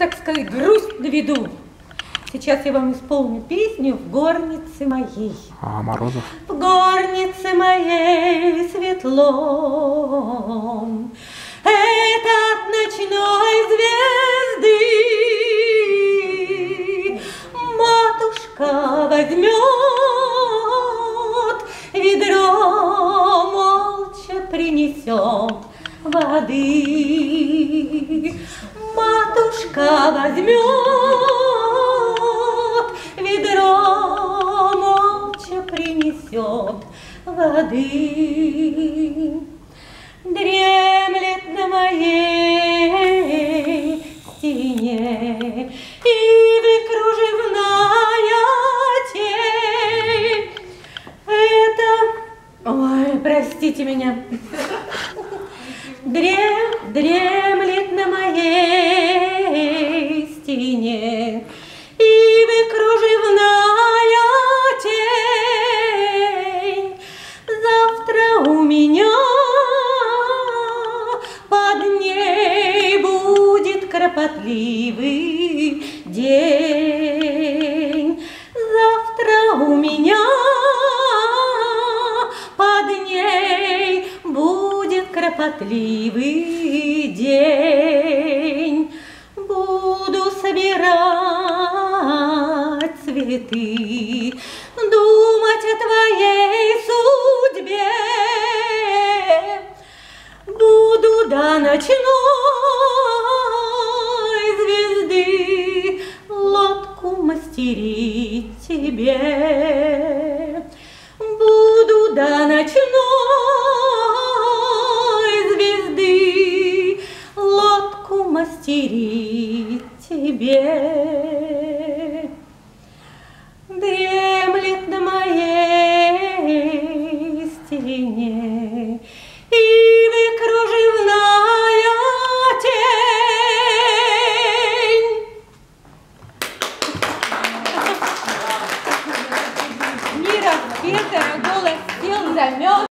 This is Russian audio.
так сказать, грусть на виду. Сейчас я вам исполню песню «В горнице моей». А Морозов? В горнице моей светло, это от ночной звезды матушка возьмет ведро, молча принесет воды. Матушка возьмет ведро, молча принесет воды. Дремлет на моей стене ивы кружевная тень. Это... Ой, простите меня. Дремлет на моей стене ивы кружевная тень. Завтра у меня под ней будет кропотливый день. Завтра у меня под ней будет кропотливый день. Буду собирать цветы, думать о твоей судьбе. Буду до ночной звезды лодку мастерить тебе. Буду до ночной звезды лодку мастерить тебе. Дремлет на моей стене ивы кружевная тень. Не распетая, голос сел, замёрз.